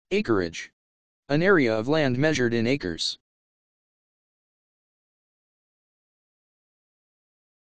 Acreage. An area of land measured in acres.